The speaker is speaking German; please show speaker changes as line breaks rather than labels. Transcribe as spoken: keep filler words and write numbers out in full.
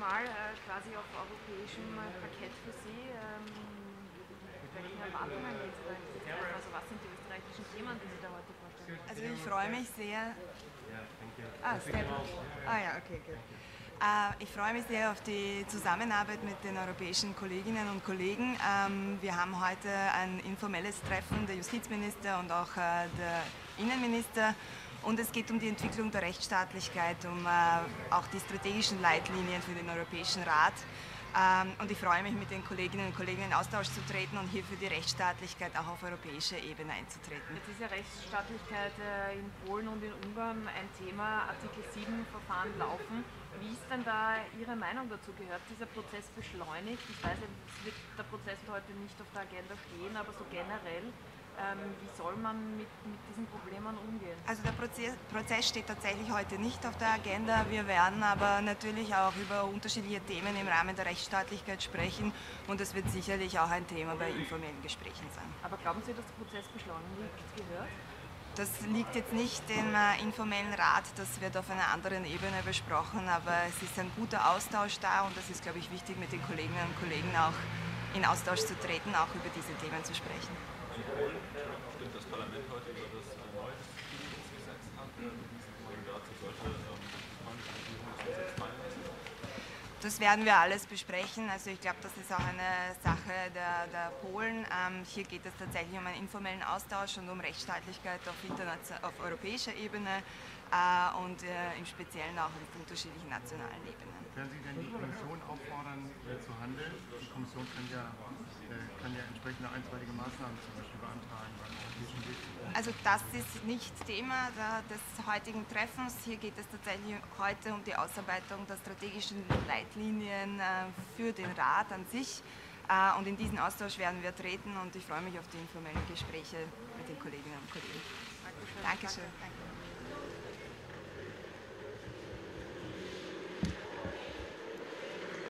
Mal äh, quasi auf europäischem äh, Parkett für Sie. Ähm, welche Erwartungen gehen Sie da in dieses Treffen? Also was sind die österreichischen Themen, die Sie da heute vorstellen?
Also ich freue mich sehr. Ah, Step. Ah ja, okay, gut. Äh, ich freue mich sehr auf die Zusammenarbeit mit den europäischen Kolleginnen und Kollegen. Ähm, wir haben heute ein informelles Treffen der Justizminister und auch äh, der Innenminister. Und es geht um die Entwicklung der Rechtsstaatlichkeit, um äh, auch die strategischen Leitlinien für den Europäischen Rat. Ähm, und ich freue mich, mit den Kolleginnen und Kollegen in Austausch zu treten und hier für die Rechtsstaatlichkeit auch auf europäischer Ebene einzutreten.
Jetzt ist ja Rechtsstaatlichkeit äh, in Polen und in Ungarn ein Thema. Artikel sieben Verfahren laufen. Wie ist denn da Ihre Meinung dazu? Gehört dieser Prozess beschleunigt? Ich weiß, es wird der Prozess heute nicht auf der Agenda stehen, aber so generell. Ähm, wie soll man mit, mit diesen Problemen umgehen?
Also der Prozess, Prozess steht tatsächlich heute nicht auf der Agenda. Wir werden aber natürlich auch über unterschiedliche Themen im Rahmen der Rechtsstaatlichkeit sprechen und es wird sicherlich auch ein Thema bei informellen Gesprächen sein.
Aber glauben Sie, dass der Prozess beschleunigt gehört?
Das liegt jetzt nicht im äh, informellen Rat, das wird auf einer anderen Ebene besprochen, aber es ist ein guter Austausch da und es ist, glaube ich, wichtig, mit den Kolleginnen und Kollegen auch in Austausch zu treten, auch über diese Themen zu sprechen.
In Polen stimmt das Parlament heute über das neue Disziplinierungsgesetz ab. Wie ist die Meinung dazu? Sollte die polnische Regierung das Gesetz fallen lassen?
Das werden wir alles besprechen. Also ich glaube, das ist auch eine Sache der, der Polen. Ähm, hier geht es tatsächlich um einen informellen Austausch und um Rechtsstaatlichkeit auf, auf europäischer Ebene äh, und äh, im Speziellen auch auf unterschiedlichen nationalen Ebenen.
Werden Sie denn die Kommission auffordern, äh, zu handeln? Die Kommission kann ja, äh, kann ja entsprechende einstweilige Maßnahmen zum Beispiel beantragen beim Europäischen Gericht.
Also das ist nicht Thema des heutigen Treffens. Hier geht es tatsächlich heute um die Ausarbeitung der strategischen Leitlinien für den Rat an sich. Und in diesen Austausch werden wir treten und ich freue mich auf die informellen Gespräche mit den Kolleginnen und Kollegen.
Dankeschön.
Dankeschön. Danke.